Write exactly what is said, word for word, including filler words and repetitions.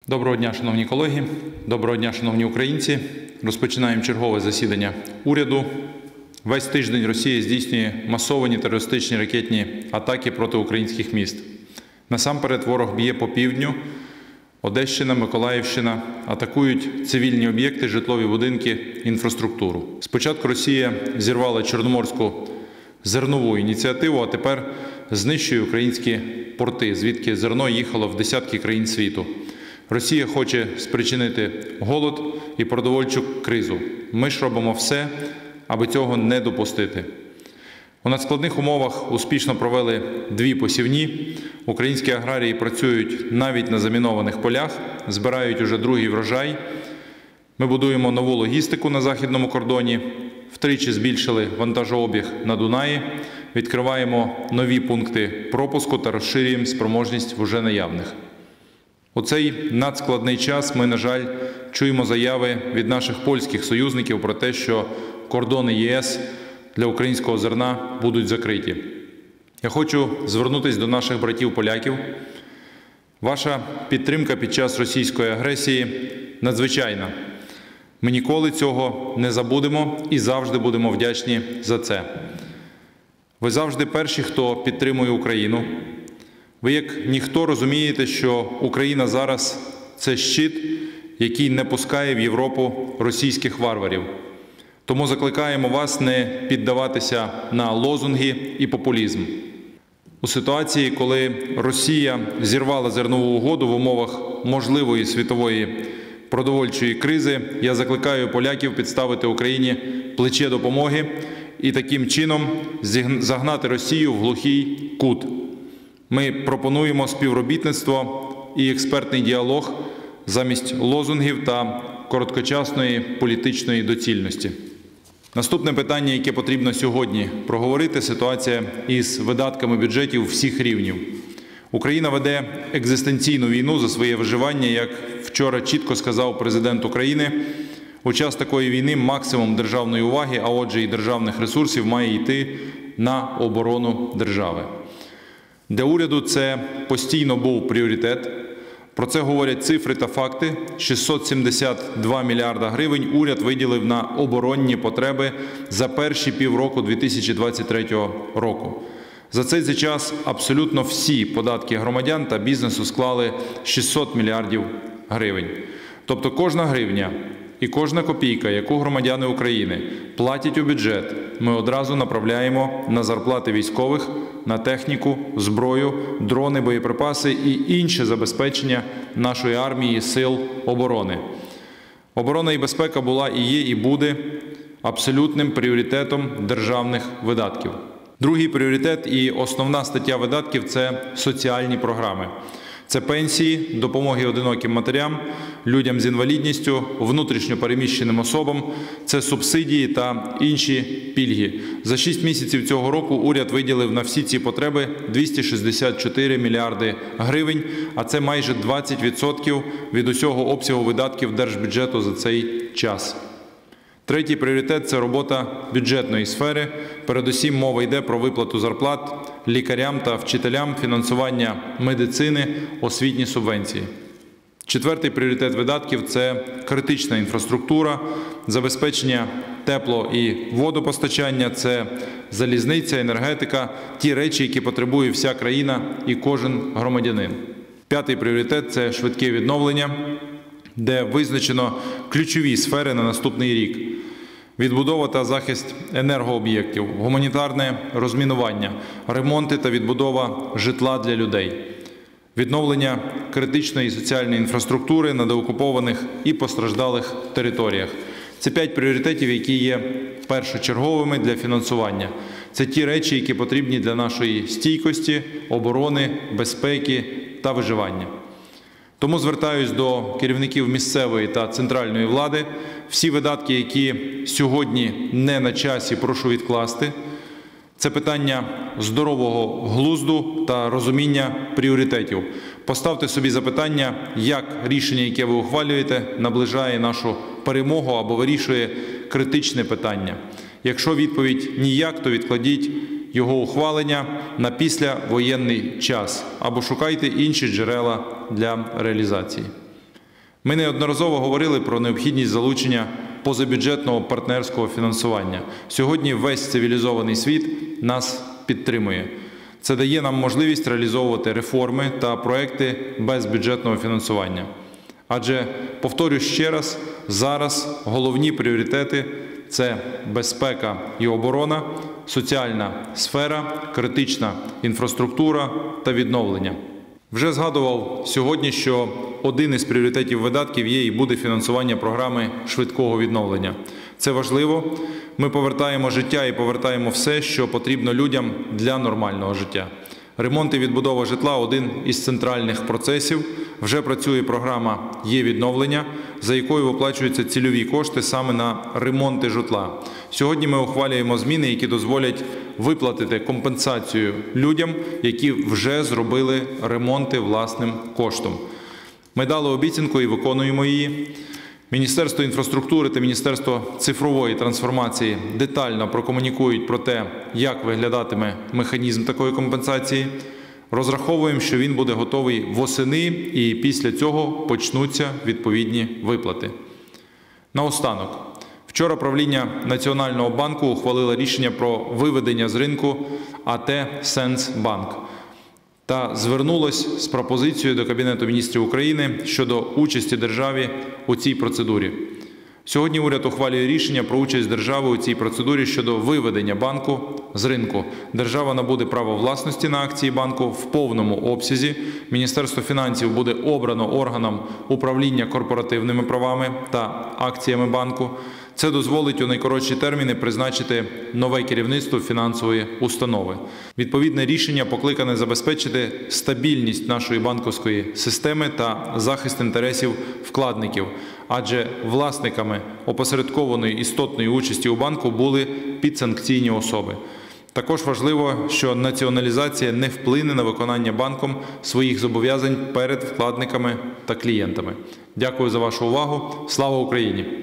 Доброго дня, шановні колеги, доброго дня, шановні українці. Розпочинаємо чергове засідання уряду. Весь тиждень Росія здійснює масовані терористичні ракетні атаки проти українських міст. Насамперед ворог б'є по півдню, Одещина, Миколаївщина, атакують цивільні об'єкти, житлові будинки, інфраструктуру. Спочатку Росія зірвала Чорноморську зернову ініціативу, а тепер знищує українські порти, звідки зерно їхало в десятки країн світу. Росія хоче спричинити голод і продовольчу кризу. Ми ж робимо все, аби цього не допустити. У надскладних умовах успішно провели дві посівні. Українські аграрії працюють навіть на замінованих полях, збирають уже другий врожай. Ми будуємо нову логістику на західному кордоні, втричі збільшили вантажообіг на Дунаї, відкриваємо нові пункти пропуску та розширюємо спроможність в уже наявних. У цей надскладний час ми, на жаль, чуємо заяви від наших польських союзників про те, що кордони ЄС для українського зерна будуть закриті. Я хочу звернутися до наших братів-поляків. Ваша підтримка під час російської агресії надзвичайна. Ми ніколи цього не забудемо і завжди будемо вдячні за це. Ви завжди перші, хто підтримує Україну. Ви, як ніхто, розумієте, що Україна зараз – це щит, який не пускає в Європу російських варварів. Тому закликаємо вас не піддаватися на лозунги і популізм. У ситуації, коли Росія зірвала зернову угоду в умовах можливої світової продовольчої кризи, я закликаю поляків підставити Україні плече допомоги і таким чином загнати Росію в глухий кут. Ми пропонуємо співробітництво і експертний діалог замість лозунгів та короткочасної політичної доцільності. Наступне питання, яке потрібно сьогодні проговорити – ситуація із видатками бюджетів всіх рівнів. Україна веде екзистенційну війну за своє виживання, як вчора чітко сказав президент України. У час такої війни максимум державної уваги, а отже і державних ресурсів, має йти на оборону держави. Для уряду це постійно був пріоритет. Про це говорять цифри та факти. шістсот сімдесят два мільярда гривень уряд виділив на оборонні потреби за перші півроку дві тисячі двадцять третього року. За цей час абсолютно всі податки громадян та бізнесу склали шістсот мільярдів гривень. Тобто кожна гривня і кожна копійка, яку громадяни України платять у бюджет, ми одразу направляємо на зарплати військових, на техніку, зброю, дрони, боєприпаси і інше забезпечення нашої армії, сил оборони. Оборона і безпека була і є, і буде абсолютним пріоритетом державних видатків. Другий пріоритет і основна стаття видатків – це соціальні програми. Це пенсії, допомоги одиноким матерям, людям з інвалідністю, внутрішньо переміщеним особам, це субсидії та інші пільги. За шість місяців цього року уряд виділив на всі ці потреби двісті шістдесят чотири мільярди гривень, а це майже двадцять відсотків від усього обсягу видатків держбюджету за цей час. Третій пріоритет – це робота бюджетної сфери. Передусім мова йде про виплату зарплат лікарям та вчителям, фінансування медицини, освітні субвенції. Четвертий пріоритет видатків – це критична інфраструктура, забезпечення тепло- і водопостачання, це залізниця, енергетика, ті речі, які потребує вся країна і кожен громадянин. П'ятий пріоритет – це швидке відновлення, де визначено ключові сфери на наступний рік. Відбудова та захист енергооб'єктів, гуманітарне розмінування, ремонти та відбудова житла для людей, відновлення критичної і соціальної інфраструктури на деокупованих і постраждалих територіях. Це п'ять пріоритетів, які є першочерговими для фінансування. Це ті речі, які потрібні для нашої стійкості, оборони, безпеки та виживання. Тому звертаюсь до керівників місцевої та центральної влади. Всі видатки, які сьогодні не на часі, прошу відкласти. Це питання здорового глузду та розуміння пріоритетів. Поставте собі запитання, як рішення, яке ви ухвалюєте, наближає нашу перемогу або вирішує критичне питання. Якщо відповідь ніяк, то відкладіть його ухвалення на післявоєнний час або шукайте інші джерела для реалізації. Ми неодноразово говорили про необхідність залучення позабюджетного партнерського фінансування. Сьогодні весь цивілізований світ нас підтримує. Це дає нам можливість реалізовувати реформи та проекти без бюджетного фінансування. Адже, повторюю ще раз, зараз головні пріоритети – це безпека і оборона, соціальна сфера, критична інфраструктура та відновлення. Вже згадував сьогодні, що один із пріоритетів видатків є і буде фінансування програми швидкого відновлення. Це важливо. Ми повертаємо життя і повертаємо все, що потрібно людям для нормального життя. Ремонт і відбудова житла – один із центральних процесів. Вже працює програма «Є-відновлення», за якою виплачуються цільові кошти саме на ремонти житла. Сьогодні ми ухвалюємо зміни, які дозволять виплатити компенсацію людям, які вже зробили ремонти власним коштом. Ми дали обіцянку і виконуємо її. Міністерство інфраструктури та Міністерство цифрової трансформації детально прокомунікують про те, як виглядатиме механізм такої компенсації. Розраховуємо, що він буде готовий восени і після цього почнуться відповідні виплати. Наостанок. Вчора правління Національного банку ухвалило рішення про виведення з ринку а те «Сенсбанк» та звернулось з пропозицією до Кабінету міністрів України щодо участі держави у цій процедурі. Сьогодні уряд ухвалює рішення про участь держави у цій процедурі щодо виведення банку з ринку. Держава набуде право власності на акції банку в повному обсязі. Міністерство фінансів буде обрано органом управління корпоративними правами та акціями банку. Це дозволить у найкоротші терміни призначити нове керівництво фінансової установи. Відповідне рішення покликане забезпечити стабільність нашої банківської системи та захист інтересів вкладників, адже власниками опосередкованої істотної участі у банку були підсанкційні особи. Також важливо, що націоналізація не вплине на виконання банком своїх зобов'язань перед вкладниками та клієнтами. Дякую за вашу увагу. Слава Україні!